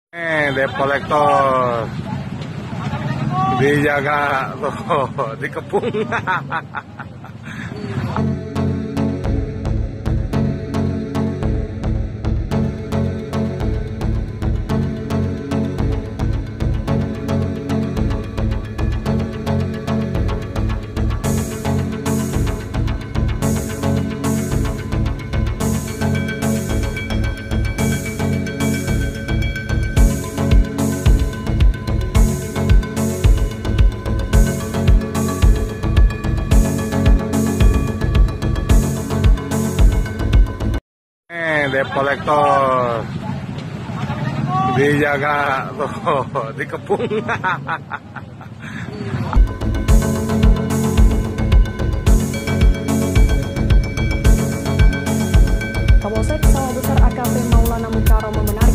Debt collector dijaga tuh, dikepung. Debt collector dijaga tuh, dikepung. Kapolsek Sawah Besar AKP Maulana Mucharo membenarkan